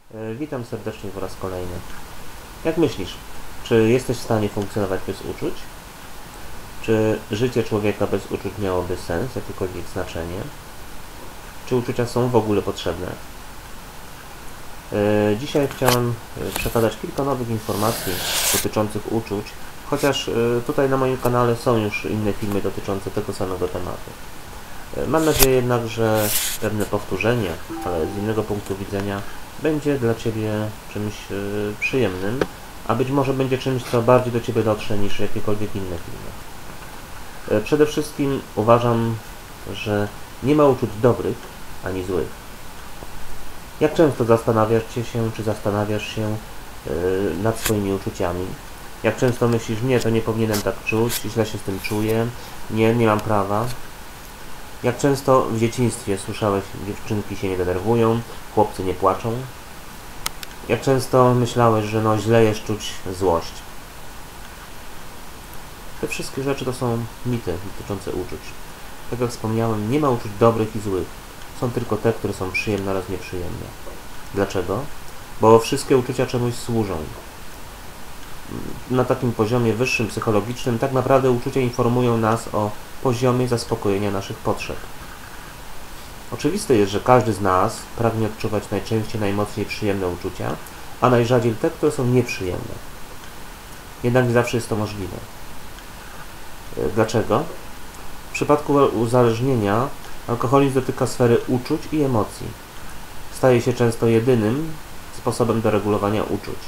Witam serdecznie po raz kolejny. Jak myślisz, czy jesteś w stanie funkcjonować bez uczuć? Czy życie człowieka bez uczuć miałoby sens, jakiekolwiek znaczenie? Czy uczucia są w ogóle potrzebne? Dzisiaj chciałem przekazać kilka nowych informacji dotyczących uczuć, chociaż tutaj na moim kanale są już inne filmy dotyczące tego samego tematu. Mam nadzieję jednak, że pewne powtórzenie, ale z innego punktu widzenia, będzie dla Ciebie czymś przyjemnym, a być może będzie czymś, co bardziej do Ciebie dotrze niż jakiekolwiek inne filmy. Przede wszystkim uważam, że nie ma uczuć dobrych ani złych. Jak często zastanawiasz się nad swoimi uczuciami? Jak często myślisz, nie, to nie powinienem tak czuć, źle się z tym czuję, nie mam prawa? Jak często w dzieciństwie słyszałeś, dziewczynki się nie denerwują, chłopcy nie płaczą? Jak często myślałeś, że no źle jest czuć złość? Te wszystkie rzeczy to są mity dotyczące uczuć. Tak jak wspomniałem, nie ma uczuć dobrych i złych. Są tylko te, które są przyjemne oraz nieprzyjemne. Dlaczego? Bo wszystkie uczucia czemuś służą. Na takim poziomie wyższym, psychologicznym, tak naprawdę uczucia informują nas o poziomie zaspokojenia naszych potrzeb. Oczywiste jest, że każdy z nas pragnie odczuwać najczęściej najmocniej przyjemne uczucia, a najrzadziej te, które są nieprzyjemne. Jednak nie zawsze jest to możliwe. Dlaczego? W przypadku uzależnienia alkoholizm dotyka sfery uczuć i emocji. Staje się często jedynym sposobem do regulowania uczuć.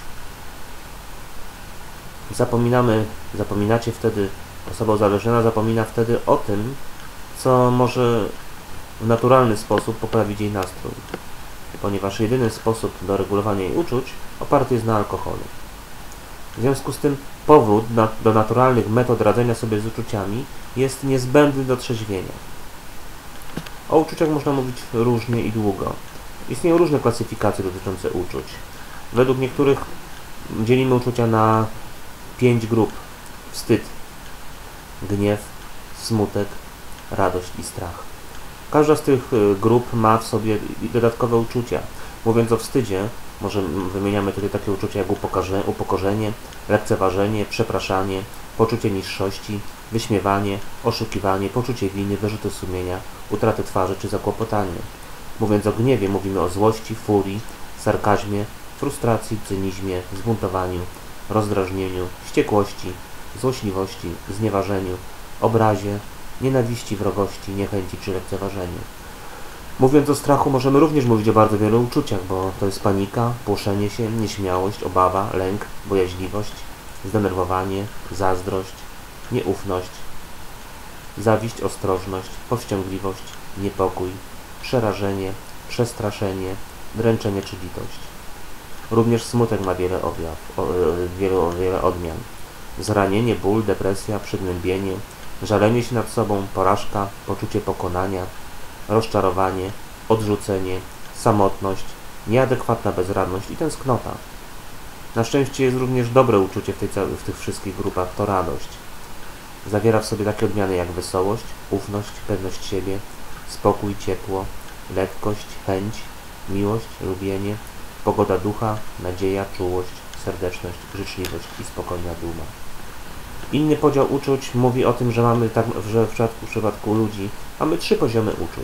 Zapominacie wtedy, osoba uzależniona zapomina wtedy o tym, co może w naturalny sposób poprawić jej nastrój, ponieważ jedyny sposób do regulowania jej uczuć oparty jest na alkoholu. W związku z tym powrót do naturalnych metod radzenia sobie z uczuciami jest niezbędny do trzeźwienia. O uczuciach można mówić różnie i długo. Istnieją różne klasyfikacje dotyczące uczuć. Według niektórych dzielimy uczucia na 5 grup. Wstyd, gniew, smutek, radość i strach. Każda z tych grup ma w sobie dodatkowe uczucia. Mówiąc o wstydzie, może wymieniamy tutaj takie uczucia jak upokorzenie, lekceważenie, przepraszanie, poczucie niższości, wyśmiewanie, oszukiwanie, poczucie winy, wyrzuty sumienia, utratę twarzy czy zakłopotanie. Mówiąc o gniewie, mówimy o złości, furii, sarkazmie, frustracji, cynizmie, zbuntowaniu, rozdrażnieniu, wściekłości, złośliwości, znieważeniu, obrazie, nienawiści, wrogości, niechęci czy lekceważeniu. Mówiąc o strachu, możemy również mówić o bardzo wielu uczuciach, bo to jest panika, płoszenie się, nieśmiałość, obawa, lęk, bojaźliwość, zdenerwowanie, zazdrość, nieufność, zawiść, ostrożność, powściągliwość, niepokój, przerażenie, przestraszenie, dręczenie czy litość. Również smutek ma wiele odmian. Zranienie, ból, depresja, przygnębienie, żalenie się nad sobą, porażka, poczucie pokonania, rozczarowanie, odrzucenie, samotność, nieadekwatna bezradność i tęsknota. Na szczęście jest również dobre uczucie w tych wszystkich grupach, to radość. Zawiera w sobie takie odmiany jak wesołość, ufność, pewność siebie, spokój, ciepło, lekkość, chęć, miłość, lubienie, pogoda ducha, nadzieja, czułość, serdeczność, życzliwość i spokojna duma. Inny podział uczuć mówi o tym, że w przypadku ludzi mamy 3 poziomy uczuć.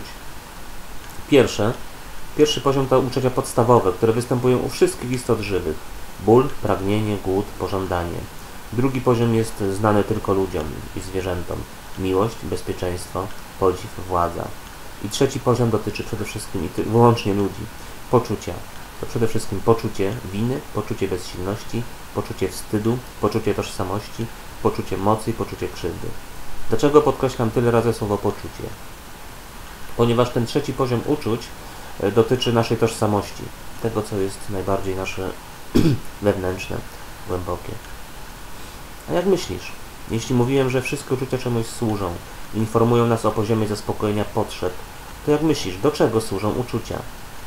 Pierwszy poziom to uczucia podstawowe, które występują u wszystkich istot żywych. Ból, pragnienie, głód, pożądanie. Drugi poziom jest znany tylko ludziom i zwierzętom. Miłość, bezpieczeństwo, podziw, władza. I trzeci poziom dotyczy przede wszystkim i wyłącznie ludzi. Poczucia. To przede wszystkim poczucie winy, poczucie bezsilności, poczucie wstydu, poczucie tożsamości, poczucie mocy i poczucie krzywdy. Dlaczego podkreślam tyle razy słowo poczucie? Ponieważ ten trzeci poziom uczuć dotyczy naszej tożsamości, tego co jest najbardziej nasze wewnętrzne, głębokie. A jak myślisz? Jeśli mówiłem, że wszystkie uczucia czemuś służą, informują nas o poziomie zaspokojenia potrzeb, to jak myślisz, do czego służą uczucia?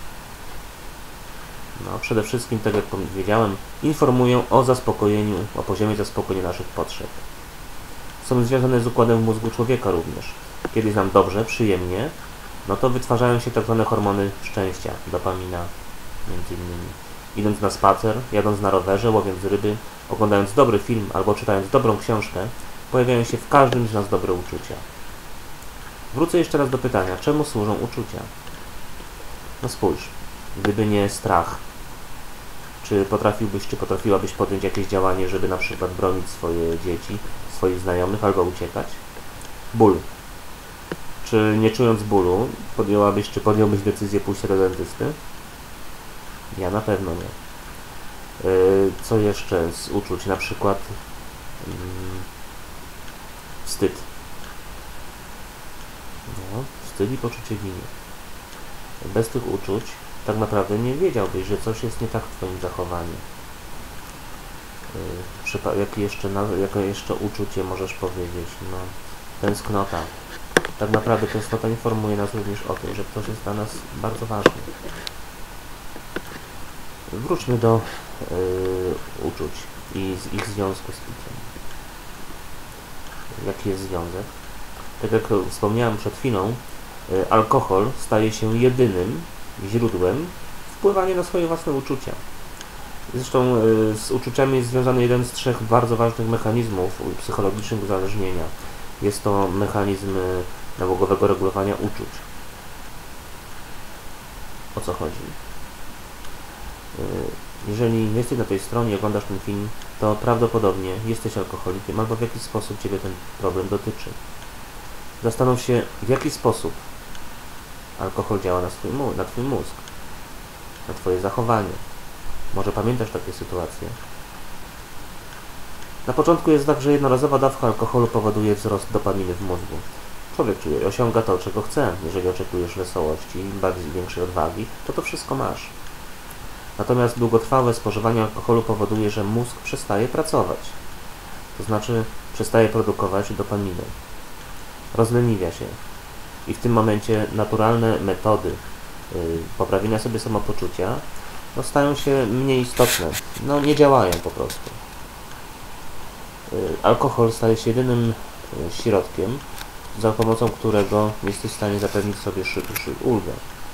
No, przede wszystkim, tak jak powiedziałem, informują o poziomie zaspokojenia naszych potrzeb. Są związane z układem w mózgu człowieka również. Kiedy jest nam dobrze, przyjemnie, no to wytwarzają się tak zwane hormony szczęścia, dopamina między innymi. Idąc na spacer, jadąc na rowerze, łowiąc ryby, oglądając dobry film albo czytając dobrą książkę, pojawiają się w każdym z nas dobre uczucia. Wrócę jeszcze raz do pytania, czemu służą uczucia? No spójrz, gdyby nie strach, czy potrafiłabyś podjąć jakieś działanie, żeby na przykład bronić swoje dzieci, swoich znajomych albo uciekać? Ból. Czy nie czując bólu, podjąłbyś decyzję pójścia do dentysty? Ja na pewno nie. Co jeszcze z uczuć? Na przykład wstyd. No, wstyd i poczucie winy. Bez tych uczuć tak naprawdę nie wiedziałbyś, że coś jest nie tak w twoim zachowaniu. Jakie jeszcze uczucie możesz powiedzieć? No, tęsknota. Tak naprawdę tęsknota informuje nas również o tym, że ktoś jest dla nas bardzo ważny. Wróćmy do uczuć i z ich związku z piciem. Jaki jest związek? Tak jak wspomniałem przed chwilą, alkohol staje się jedynym źródłem wpływania na swoje własne uczucia. Zresztą z uczuciami jest związany jeden z 3 bardzo ważnych mechanizmów psychologicznych uzależnienia. Jest to mechanizm nałogowego regulowania uczuć. O co chodzi? Jeżeli jesteś na tej stronie i oglądasz ten film, to prawdopodobnie jesteś alkoholikiem albo w jakiś sposób Ciebie ten problem dotyczy. Zastanów się, w jaki sposób alkohol działa na Twój mózg, na Twoje zachowanie. Może pamiętasz takie sytuacje? Na początku jest tak, że jednorazowa dawka alkoholu powoduje wzrost dopaminy w mózgu. Człowiek osiąga to, czego chce. Jeżeli oczekujesz wesołości, większej odwagi, to wszystko masz. Natomiast długotrwałe spożywanie alkoholu powoduje, że mózg przestaje pracować. To znaczy przestaje produkować dopaminę. Rozleniwia się. I w tym momencie naturalne metody poprawienia sobie samopoczucia stają się mniej istotne. Nie działają po prostu. Alkohol staje się jedynym środkiem, za pomocą którego jesteś w stanie zapewnić sobie ulgę.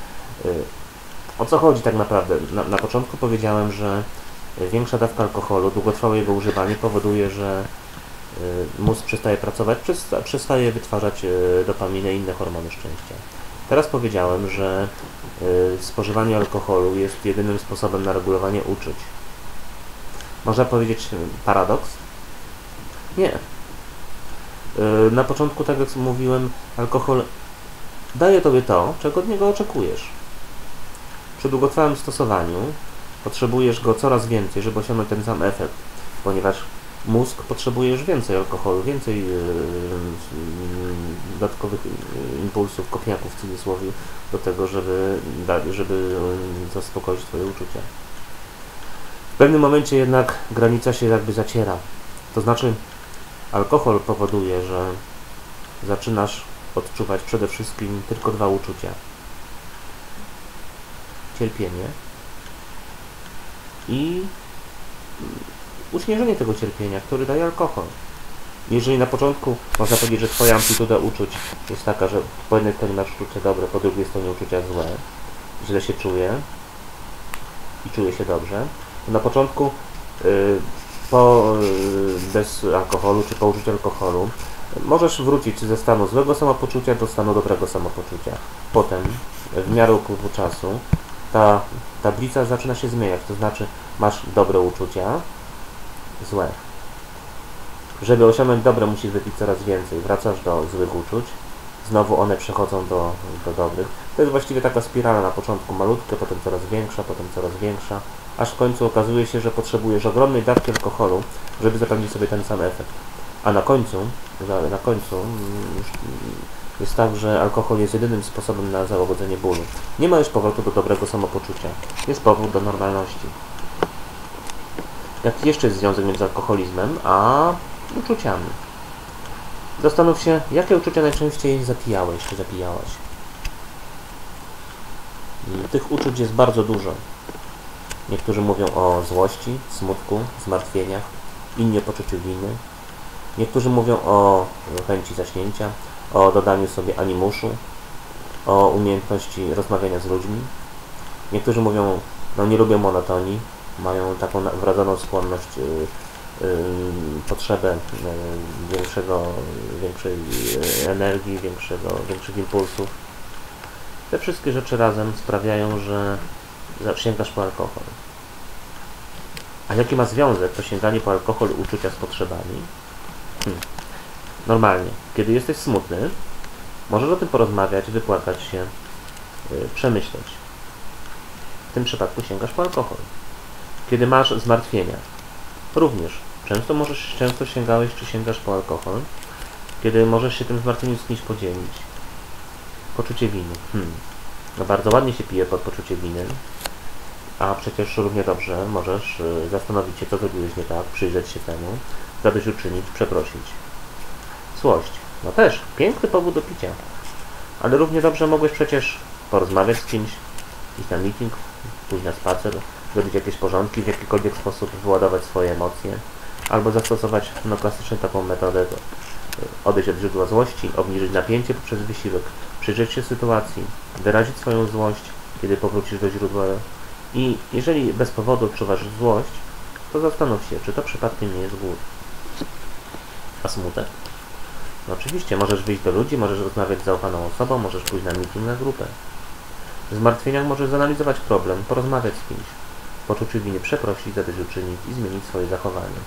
O co chodzi tak naprawdę? Na początku powiedziałem, że większa dawka alkoholu, długotrwałe jego używanie powoduje, że mózg przestaje pracować, przestaje wytwarzać dopaminę i inne hormony szczęścia. Teraz powiedziałem, że spożywanie alkoholu jest jedynym sposobem na regulowanie uczuć. Można powiedzieć paradoks? Nie. Na początku, tak jak mówiłem, alkohol daje Tobie to, czego od niego oczekujesz. Przy długotrwałym stosowaniu potrzebujesz go coraz więcej, żeby osiągnąć ten sam efekt, ponieważ mózg potrzebuje już więcej alkoholu, więcej dodatkowych impulsów, kopniaków w cudzysłowie, do tego, żeby zaspokoić Twoje uczucia. W pewnym momencie jednak granica się jakby zaciera. To znaczy alkohol powoduje, że zaczynasz odczuwać przede wszystkim tylko 2 uczucia. Cierpienie i uśmierzenie tego cierpienia, który daje alkohol. Jeżeli na początku można powiedzieć, że Twoja amplituda uczuć jest taka, że po jednej stronie masz uczucia dobre, po drugiej stronie uczucia złe, źle się czuje i czuje się dobrze, to na początku bez alkoholu czy po użyciu alkoholu możesz wrócić ze stanu złego samopoczucia do stanu dobrego samopoczucia. Potem w miarę upływu czasu ta tablica zaczyna się zmieniać, to znaczy masz dobre uczucia, złe. Żeby osiągnąć dobre, musisz wypić coraz więcej. Wracasz do złych uczuć, znowu one przechodzą do dobrych. To jest właściwie taka spirala, na początku malutka, potem coraz większa, aż w końcu okazuje się, że potrzebujesz ogromnej dawki alkoholu, żeby zapewnić sobie ten sam efekt. A na końcu jest tak, że alkohol jest jedynym sposobem na załagodzenie bólu. Nie ma już powrotu do dobrego samopoczucia. Jest powrót do normalności. Jaki jeszcze jest związek między alkoholizmem a uczuciami? Zastanów się, jakie uczucia najczęściej zapijałeś czy zapijałaś. Tych uczuć jest bardzo dużo. Niektórzy mówią o złości, smutku, zmartwieniach, inni o poczuciu winy. Niektórzy mówią o chęci zaśnięcia, o dodaniu sobie animuszu, o umiejętności rozmawiania z ludźmi. Niektórzy mówią no nie lubią monotonii, mają taką wrodzoną skłonność, potrzebę większej energii, większych impulsów. Te wszystkie rzeczy razem sprawiają, że sięgasz po alkohol. A jaki ma związek to sięganie po alkohol i uczucia z potrzebami? Normalnie, kiedy jesteś smutny, możesz o tym porozmawiać, wypłakać się, przemyśleć. W tym przypadku sięgasz po alkohol. Kiedy masz zmartwienia, również często sięgałeś czy sięgasz po alkohol, kiedy możesz się tym zmartwieniem z kimś podzielić. Poczucie winy. No bardzo ładnie się pije pod poczucie winy, a przecież równie dobrze możesz zastanowić się, co zrobiłeś nie tak, przyjrzeć się temu, zadośćuczynić, przeprosić. Złość. No też, piękny powód do picia. Ale równie dobrze mogłeś przecież porozmawiać z kimś, iść na meeting, pójść na spacer, zrobić jakieś porządki, w jakikolwiek sposób wyładować swoje emocje, albo zastosować klasycznie taką metodę, odejść od źródła złości, obniżyć napięcie poprzez wysiłek, przyjrzeć się sytuacji, wyrazić swoją złość, kiedy powrócisz do źródła i jeżeli bez powodu odczuwasz złość, to zastanów się, czy to przypadkiem nie jest głód. A smutek? No oczywiście, możesz wyjść do ludzi, możesz rozmawiać z zaufaną osobą, możesz pójść na meeting, na grupę. W zmartwieniach możesz zanalizować problem, porozmawiać z kimś, w poczuciu winy przeprosić, zadośćuczynić i zmienić swoje zachowanie.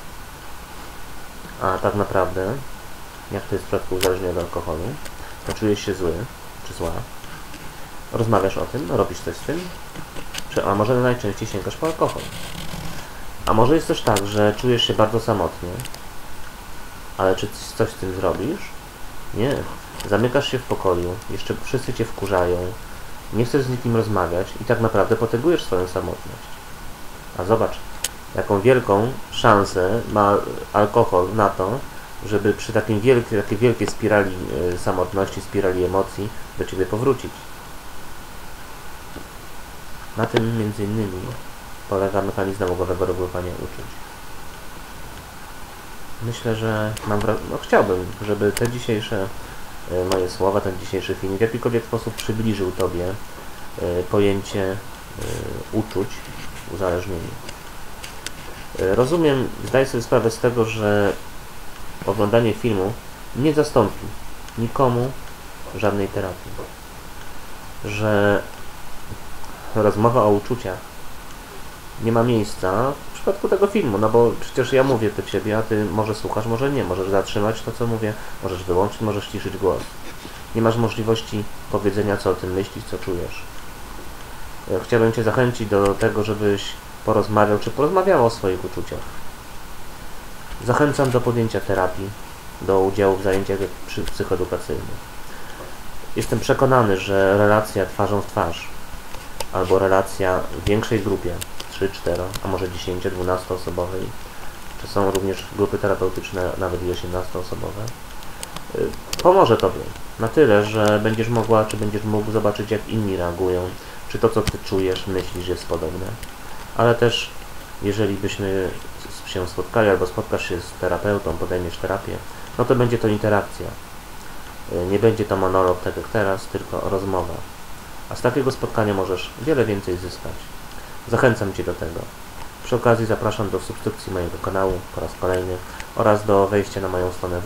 A tak naprawdę, jak to jest w przypadku uzależnienia od alkoholu, to czujesz się zły czy zła, rozmawiasz o tym, robisz coś z tym, a może najczęściej sięgasz po alkohol. A może jest też tak, że czujesz się bardzo samotnie, ale czy coś z tym zrobisz? Nie. Zamykasz się w pokoju, jeszcze wszyscy cię wkurzają, nie chcesz z nikim rozmawiać i tak naprawdę potęgujesz swoją samotność. A zobacz, jaką wielką szansę ma alkohol na to, żeby przy takiej wielkiej spirali samotności, spirali emocji do ciebie powrócić. Na tym między innymi polega mechanizm nałogowego regulowania uczuć. Myślę, że chciałbym, żeby te dzisiejsze moje słowa, ten dzisiejszy film w jakikolwiek sposób przybliżył Tobie pojęcie uczuć w uzależnieniu. Rozumiem, zdaję sobie sprawę z tego, że oglądanie filmu nie zastąpi nikomu żadnej terapii. Że rozmowa o uczuciach nie ma miejsca w przypadku tego filmu, no bo przecież ja mówię do Ciebie, a Ty może słuchasz, może nie. Możesz zatrzymać to, co mówię, możesz wyłączyć, możesz ciszyć głos. Nie masz możliwości powiedzenia, co o tym myślisz, co czujesz. Chciałbym Cię zachęcić do tego, żebyś porozmawiał, czy porozmawiała o swoich uczuciach. Zachęcam do podjęcia terapii, do udziału w zajęciach psychoedukacyjnych. Jestem przekonany, że relacja twarzą w twarz albo relacja w większej grupie, 3, 4, a może 10, 12 osobowej, czy są również grupy terapeutyczne nawet i 18-osobowe, pomoże Tobie na tyle, że będziesz mogła, czy będziesz mógł zobaczyć, jak inni reagują, czy to, co Ty czujesz, myślisz, jest podobne. Ale też, jeżeli byśmy się spotkali, albo spotkasz się z terapeutą, podejmiesz terapię, no to będzie to interakcja. Nie będzie to monolog, tak jak teraz, tylko rozmowa. A z takiego spotkania możesz wiele więcej zyskać. Zachęcam Cię do tego. Przy okazji zapraszam do subskrypcji mojego kanału po raz kolejny oraz do wejścia na moją stronę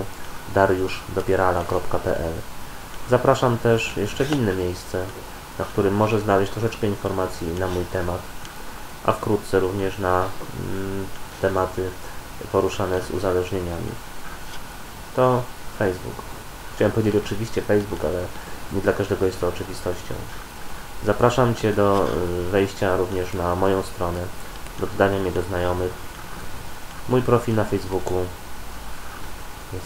www.dariuszdopierala.pl. Zapraszam też jeszcze w inne miejsce, na którym może znaleźć troszeczkę informacji na mój temat, a wkrótce również na tematy poruszane z uzależnieniami. To Facebook. Chciałem powiedzieć oczywiście Facebook, ale nie dla każdego jest to oczywistością. Zapraszam Cię do wejścia również na moją stronę, do dodania mnie do znajomych. Mój profil na Facebooku jest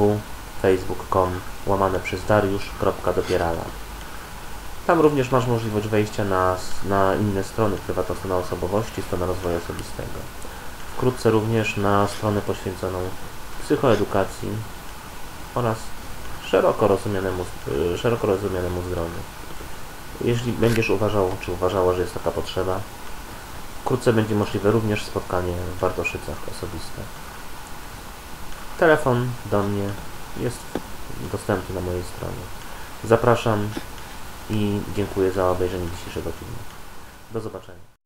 www.facebook.com/dariusz.dopierala. Tam również masz możliwość wejścia na inne strony, prywatna strona osobowości, strona rozwoju osobistego. Wkrótce również na stronę poświęconą psychoedukacji oraz szeroko rozumianemu zdrowiu. Jeśli będziesz uważał, czy uważała, że jest taka potrzeba, wkrótce będzie możliwe również spotkanie w Bartoszycach osobiste. Telefon do mnie jest dostępny na mojej stronie. Zapraszam i dziękuję za obejrzenie dzisiejszego filmu. Do zobaczenia.